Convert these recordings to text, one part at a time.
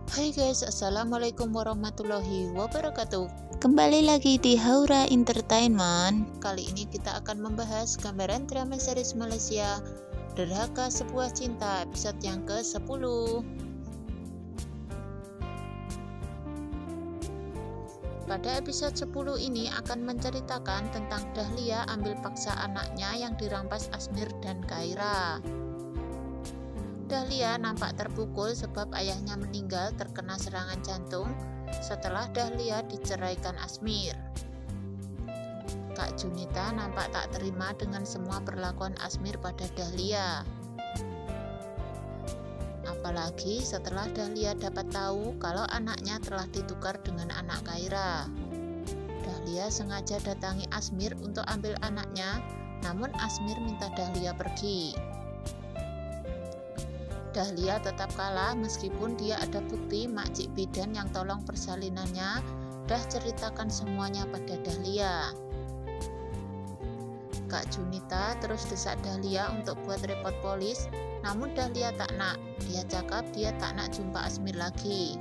Hai guys, assalamualaikum warahmatullahi wabarakatuh. Kembali lagi di Haura Entertainment. Kali ini kita akan membahas gambaran drama series Malaysia Derhaka Sebuah Cinta episode yang ke-10. Pada episode 10 ini akan menceritakan tentang Dahlia ambil paksa anaknya yang dirampas Asmir dan Khaira. Dahlia nampak terpukul sebab ayahnya meninggal terkena serangan jantung setelah Dahlia diceraikan Asmir. Kak Junita nampak tak terima dengan semua perlakuan Asmir pada Dahlia. Apalagi setelah Dahlia dapat tahu kalau anaknya telah ditukar dengan anak Khaira. Dahlia sengaja datangi Asmir untuk ambil anaknya, namun Asmir minta Dahlia pergi. Dahlia tetap kalah meskipun dia ada bukti Makcik Bidan yang tolong persalinannya dah ceritakan semuanya pada Dahlia. Kak Junita terus desak Dahlia untuk buat repot polis, namun Dahlia tak nak. Dia cakap dia tak nak jumpa Asmir lagi.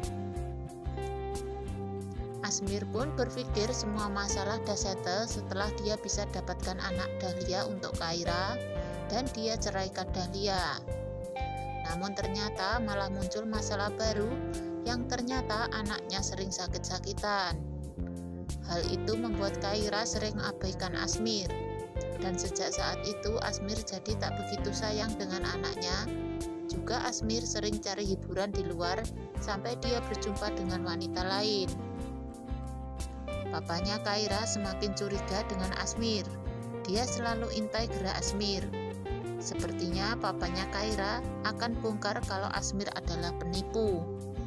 Asmir pun berpikir semua masalah dah settle setelah dia bisa dapatkan anak Dahlia untuk Khaira dan dia ceraikan Dahlia. Namun ternyata malah muncul masalah baru yang ternyata anaknya sering sakit-sakitan. Hal itu membuat Khaira sering abaikan Asmir. Dan sejak saat itu Asmir jadi tak begitu sayang dengan anaknya. Juga Asmir sering cari hiburan di luar sampai dia berjumpa dengan wanita lain. Papanya Khaira semakin curiga dengan Asmir. Dia selalu intai gerak Asmir. Sepertinya papanya Khaira akan bongkar kalau Asmir adalah penipu.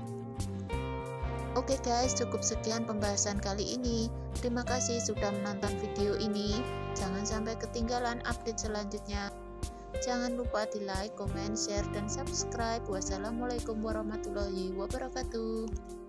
Oke guys, cukup sekian pembahasan kali ini. Terima kasih sudah menonton video ini. Jangan sampai ketinggalan update selanjutnya. Jangan lupa di like, comment, share, dan subscribe. Wassalamualaikum warahmatullahi wabarakatuh.